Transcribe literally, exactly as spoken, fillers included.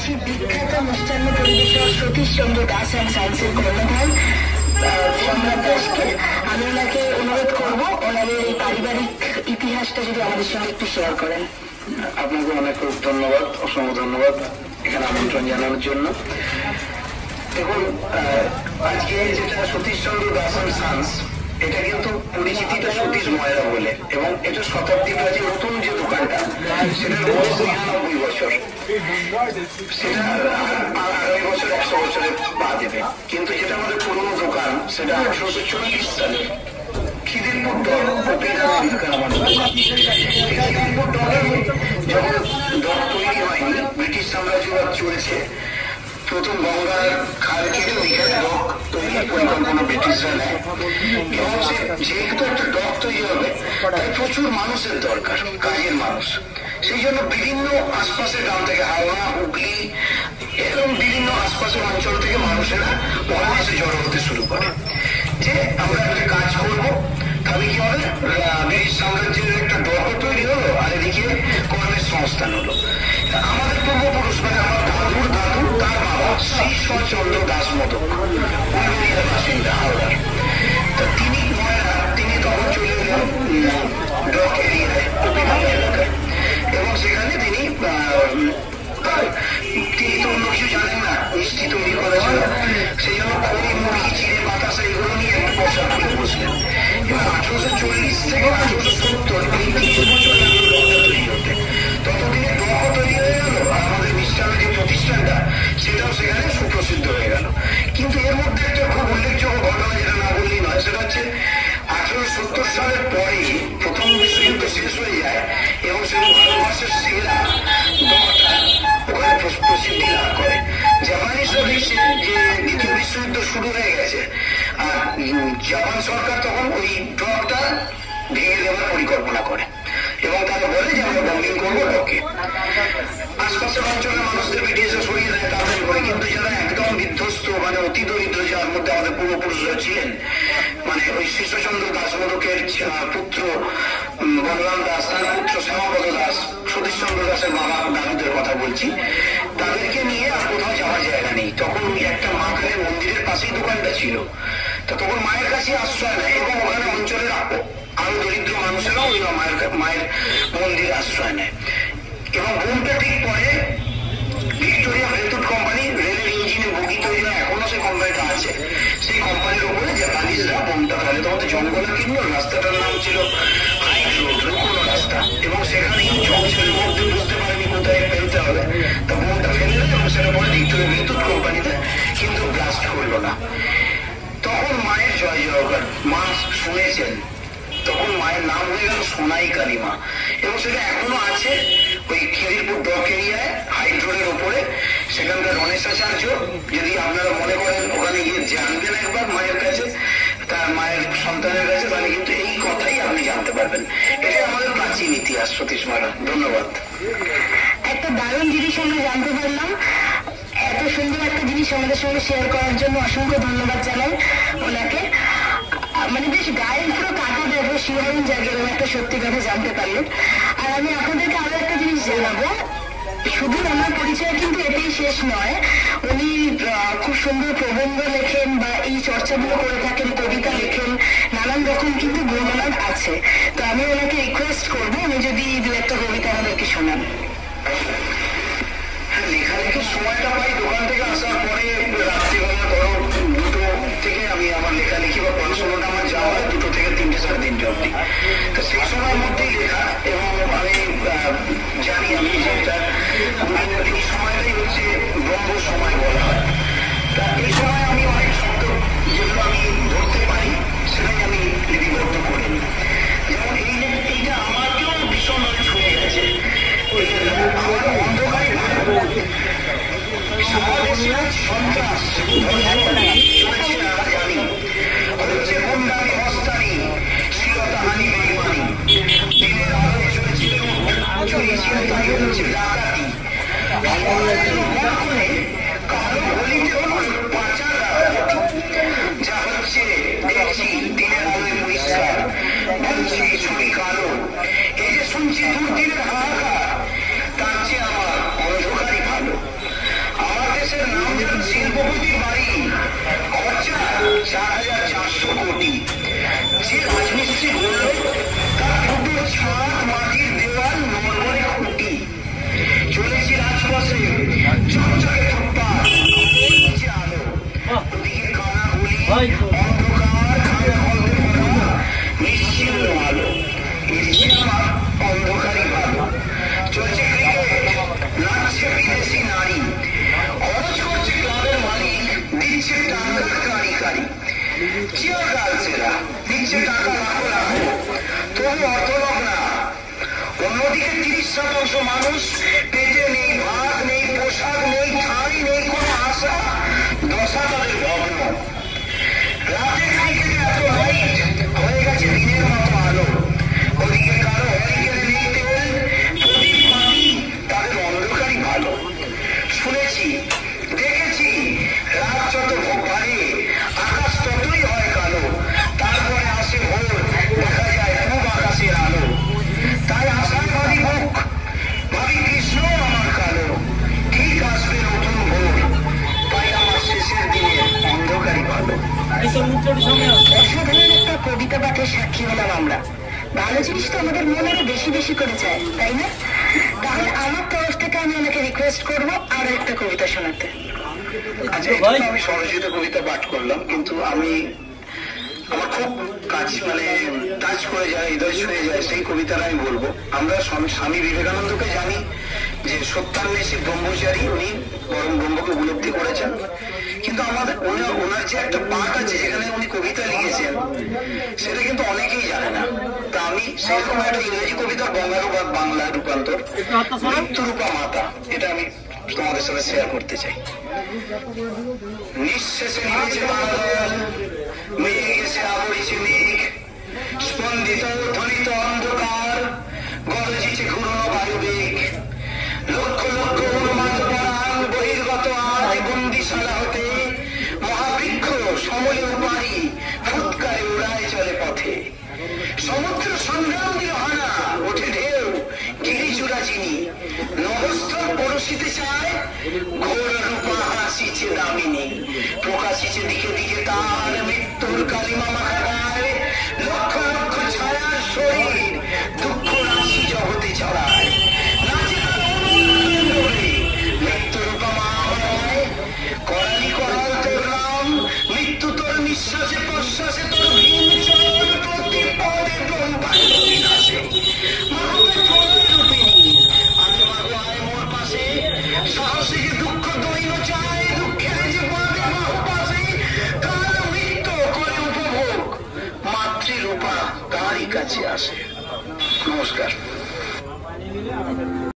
বাংলাদেশি বিখ্যাত মিষ্টান্ন পরিবেশক সতীশ চন্দ্র দাস অ্যান্ড সায়েন্সের কর্ণধার সম্রাট দাসকে আমি ওনাকে অনুরোধ করবো ওনাদের এই পারিবারিক ইতিহাসটা যদি আমাদের সঙ্গে একটু শেয়ার করেন। আপনাকে অনেক ধন্যবাদ, অসংখ্য ধন্যবাদ এখানে আমন্ত্রণ জানানোর জন্য। দেখুন, আজকে যেটা সতীশ চন্দ্র দাস অ্যান্ড সান্স, এটা কিন্তু পরিচিতিটা সতীশ ময়রা বলে, এবং এটা শতাব্দী প্রাচীন নতুন যে দোকানটা সেটার বয়স নিরানব্বই বছর, সেটা আগামী বছর একশো বছরে পা দেবে। কিন্তু যেটা আমাদের পুরোনো দোকান সেটা আঠারোশো চল্লিশ সালে খিদিরপুর ডক এলাকার আমাদের দোকান। খিদিরপুর ডকে যখন ডক তৈরি হয়নি, ব্রিটিশ সাম্রাজ্যবাদ চলছে, প্রথম গঙ্গার খাল কেটে ওইখানে ডক তৈরির পরিকল্পনা ব্রিটিশরা নেয়, এবং যেহেতু একটা ডক তৈরি হবে তাই প্রচুর মানুষের দরকার, কাজের মানুষ। সেই জন্য বিভিন্ন আশপাশের গ্রাম থেকে, হাওড়া, হুগলি, এরকম বিভিন্ন আশপাশের অঞ্চল থেকে মানুষেরা অনায়াসে জড়ো হতে শুরু করে যে আমরা একটা কাজ করবো। তবে কি হবে, ব্রিটিশ সাম্রাজ্যের একটা ডকও তৈরি হলো, আর এদিকে কর্মের সংস্থান হলো। আমাদের পূর্বপুরুষ মানে আমার দাদুর দাদু, তার বাবা শ্রীশ্বরচন্দ্র দাস মোদক, উলবেড়িয়ার বাসিন্দা হাওড়ার। তা তিনি ময়রা তিনি তখন চলে গেলেন ডক এরিয়ায়, কপিনাথ এলাকায়, এবং সেখানে তিনি তিনি তো অন্য কিছু জানেন না, মিষ্টি তৈরি করা ছিল, সেই জন্য খড়ি, মুড়ি, চিড়ে, বাতাসা এগুলো নিয়ে একটা বসা করে বসলেন। এবং আঠারোশো চল্লিশ থেকে আঠারোশো সত্তর এই তিরিশ বছর লাগলো ডকটা তৈরি হতে। ততদিনে ডকও তৈরি হয়ে গেল, আর আমাদের মিষ্টান্নের যে প্রতিষ্ঠানটা সেটাও সেখানে সুপ্রসিদ্ধ হয়ে গেল। কিন্তু এর মধ্যে একটা খুব উল্লেখযোগ্য ঘটনা, যেটা না বললেই নয়, সেটা হচ্ছে আঠারোশো সত্তর সালের পরে প্রথম বিশ্বযুদ্ধ শেষ হয়ে যায়, এবং সেটা ভারতবর্ষের সেরা ডকটা ওখানে প্রসিদ্ধি লাভ করে। জাপানিজরা দেখছে যে দ্বিতীয় বিশ্বযুদ্ধ শুরু হয়ে গেছে, আর জাপান সরকার তখন ওই ডকটা ভেঙে দেওয়ার পরিকল্পনা করে, এবং তারা বলে যে আমরা বম্বিং করবো ডকে। আশপাশের অঞ্চলের মানুষদের ব্রিটিশরা সরিয়ে দেয় তাড়াতাড়ি করে, কিন্তু যারা একদম বিধ্বস্ত মানে অতি দরিদ্র, যার মধ্যে আমাদের পূর্বপুরুষরা ছিলেন, মানে ওই কৃষ্ণচন্দ্র দাস মোদকের পুত্র বলরাম দাস, তার পুত্র শ্যামাপদ দাস, সতীশচন্দ্র দাসের বাবা দাদুদের কথা বলছি, তাদেরকে নিয়ে আর কোথাও যাওয়ার জায়গা নেই। তখন ওই একটা মা কালীর মন্দিরের পাশেই দোকানটা ছিল, তো তখন মায়ের কাছে আশ্রয় নেয়, এবং ওখানে অঞ্চলের আরো দরিদ্র মানুষেরাও ওই মায়ের মায়ের মন্দিরে আশ্রয় নেয়। এবং বোমটা ঠিক পরে ভিক্টোরিয়া রেলটুট কোম্পানি, রেলের ইঞ্জিনে বগি তৈরি হয়, এখনো সেই কোম্পানিটা আছে, সেই কোম্পানির উপরে জাপানিজরা বোমটা ফেলে। তখন জঙ্গলের কিনলো, রাস্তাটার নাম ছিল হাই রোড, লুকোনো রাস্তা, এবং সেখানে জঙ্গলের মধ্যে বুঝতে পারেনি কোথায় ফেলতে হবে, তা বোমটা ফেলে দেয়, এবং সেটা পরে ভিক্টোরিয়া রেলটুট কোম্পানিতে কিন্তু ব্লাস্ট করলো না। তখন মায়ের জয় জয়কার, মা শুনেছেন, তখন মায়ের নাম হয়ে গেল সোনাই কালীমা, এবং সেটা এখনো আছে ওই খিদিরপুর ডক এরিয়ায় হাইট রোডের ওপরে। সেখানকার গণেশাচার্য, যদি আপনারা মনে করেন ওখানে গিয়ে জানবেন একবার মায়ের কাছে, তার মায়ের সন্তানের কাছে, তাহলে কিন্তু এই কথাই আপনি জানতে পারবেন। এটাই আমাদের প্রাচীন ইতিহাস সতীশ ময়রা। ধন্যবাদ। একটা দারুণ জিনিস আমরা জানতে পারলাম, এত সুন্দর একটা জিনিস আমাদের সঙ্গে শেয়ার করার জন্য অসংখ্য ধন্যবাদ জানাই ওনাকে। মানে বেশ গায়ের পুরো কাটা দেবো, শিহরণ জাগে, এরকম একটা সত্যি কথা জানতে পারলেন। আর আমি আপনাদেরকে আরো একটা জিনিস জানাবো, শুধু ওনার পরিচয় কিন্তু এটাই শেষ নয়, উনি খুব সুন্দর প্রবন্ধ লেখেন বা এই চর্চাগুলো করে থাকেন, কবিতা লেখেন, নানান রকম কিন্তু গুণমান আছে। তো আমি ওনাকে রিকোয়েস্ট করবো উনি যদি দু একটা কবিতা আমাদেরকে শোনান। লেখালেখির সময়টা পাই দোকান থেকে আসার পরে, রাত্রিবেলা ধরো দুটো থেকে আমি আমার লেখালেখি বা পড়াশোনাটা আমার যাওয়া হয় দুটো থেকে তিনটে সাড়ে তিনটে অব্দি। তো সেই সময়ের মধ্যেই লেখা, এবং আমি জানি আমি যেটা এই সময়টাই হচ্ছে ব্রহ্ম সময় বলা হয়। তা এই সময় আমি অনেক শব্দ যেগুলো আমি ধরতে পারি সেটাই আমি লিপিবদ্ধ করে নিই। যেমন এই এইটা আমাকেও ভীষণভাবে ছুঁয়ে গেছে। আমার অন্ধকারে সন্ত্রাস জানি হচ্ছে গুন্ডামি, হস্তানি, শ্লীলতাহানি, বেইমানি, দিনের আলোয় চলেছিল চুরি চিন্তাই হচ্ছে ডাকাতি, কালো গলিতে পাচার ডাকাতি, যা হচ্ছে দেখছি দিনের আলোয় পরিষ্কার, বলছি ছবি কালো, এই যে শুনছি দুর্দিনের হাহাকার, তার চেয়ে আমার অন্ধকারই ভালো। পিছিয়ে টাকা লাখো লাখো, তবু অর্থলোক না। অন্যদিকে তিরিশ শতাংশ মানুষ পেটে নেই ভাত, নেই পোশাক, নেই ঠাঁই, নেই কোনো আশা, দশা তাদের ভগ্ন। রাতের দিকে এত লাইট হয়ে গেছে দিনের মতো আলো, ওদিকে কারো হরিকেনে নেই তেল, প্রদীপ বাতি, তাদের অন্ধকারই ভালো। শুনেছি, দেখেছি, রাত যত বাড়ে আকাশ ততই হয় কালো, তারপরে আসে ভোর, দেখা যায় পূব আকাশের আলো। তাই আশায় ভাবি বুক, ভাবি কৃষ্ণ আমার কালো, ঠিক আসবে নতুন ভোর, তাই আমার শেষের দিনে অন্ধকারই ভালো। অসাধারণ একটা কবিতা পাঠের সাক্ষী হলাম আমরা। ভালো জিনিস তো আমাদের মনে আরো বেশি বেশি করে চায়, তাই না? তাহলে আমার তরফ থেকে আমি ওনাকে রিকোয়েস্ট করবো আরো একটা কবিতা শোনাতে। আচ্ছা, আমি স্বরচিত কবিতা পাঠ করলাম, কিন্তু আমি আমার খুব কাজ মানে টাচ করে যায়, হৃদয় ছুঁয়ে যায় সেই কবিতাটা আমি বলবো। আমরা স্বামী স্বামী বিবেকানন্দকে জানি যে সত্যান্বেষী ব্রহ্মচারী, উনি পরম ব্রহ্মকে উপলব্ধি করেছেন, কিন্তু আমাদের ওনার ওনার যে একটা পাঠ আছে যেখানে উনি কবিতা লিখেছেন সেটা কিন্তু অনেকেই জানে না। তা আমি সেরকম একটা ইংরেজি কবিতা বঙ্গানুবাদ বাংলা রূপান্তর, মৃত্যুরূপা মাতা, এটা আমি তোমাদের সাথে শেয়ার করতে চাই। নিঃশেষে নিয়েছে বাদল, মেঘ এসে আবরিছে মেঘ, স্পন্দিত ধ্বনিত অন্ধকার, গরজিছে ঘূর্ণ বায়ুবেগ, লক্ষ লক্ষ উন্মাদ প্রাণ বহির্গত আজ বন্দিশালা হতে, মহাবৃক্ষ সমলে উপারি ফুৎকারে উড়ায় চলে পথে। সমুদ্র সংগ্রাম দিল হানা, ওঠে ঢেউ গিরিচূড়া চিনি, নভস্থল পরশিতে চায়, ঘোর রূপা হাসিছে দামিনী, প্রকাশিছে দিকে দিকে তার মৃত্যুর কালিমা মাখা গায়, লক্ষ লক্ষ ছায়ার শরীর দুঃখ রাশি জগতে ছড়ায়, নাচে তার অনুরাগে মৃত্যুরূপা মা হয়, করালি করাল তোর নাম, মৃত্যু তোর নিঃশ্বাসে প্রশ্বাসে তোর ভীম চল, প্রতি পদে প্রাণ পাইল বিনাশে, মাহবে প্রলয় রূপিণী, আজ মাগো আয় মোর পাশে, সাহসে যে দুঃখ দৈন চায়, দুঃখের যে বাদে বাহু পাশে, কাল মৃত্যু করে উপভোগ, মাতৃরূপা তারই কাছে আসে। নমস্কার।